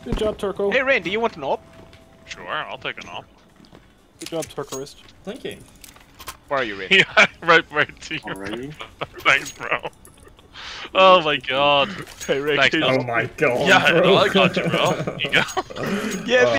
Good job, Turco. Hey, Rein, do you want an op? Sure, I'll take an op. Good job, Turcoist. Thank you. Where are you, Rein? Yeah, right to you. Already? Thanks, bro. Oh my god. Hey, Rein. Thanks, Oh my god. Yeah, bro. I got you, bro. Here you go. Yeah,